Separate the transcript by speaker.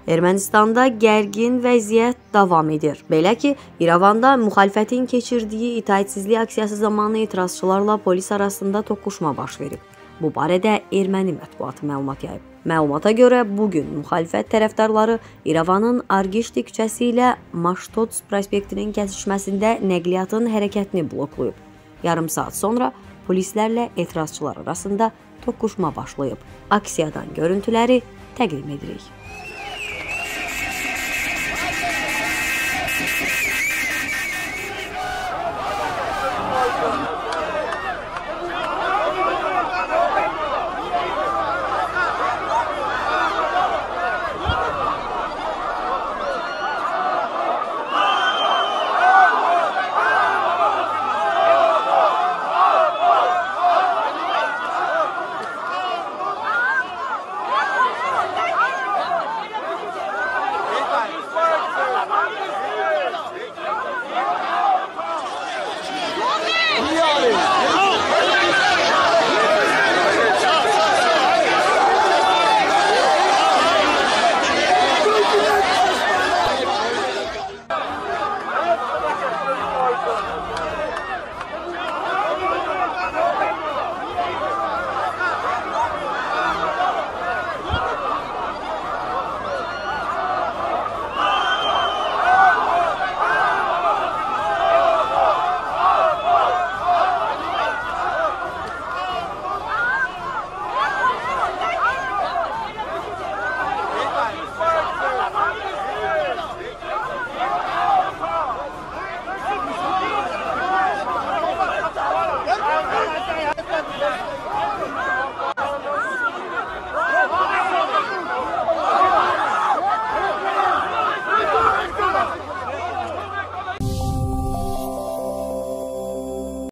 Speaker 1: Ermənistanda gərgin vəziyyət davam edir. Belə ki, İrəvanda müxalifətin keçirdiyi itaətsizlik aksiyası zamanı etirazçılarla polis arasında toqquşma baş verib. Bu barədə erməni mətbuatı məlumat yayıb. Məlumata görə bugün müxalifət tərəfdarları İrəvanın Argişti küçəsi ilə Maştots prospektinin kəsişməsində nəqliyyatın hərəkətini bloklayıb. Yarım saat sonra polislərlə etirazçılar arasında toqquşma başlayıb. Aksiyadan görüntüləri təqdim edirik.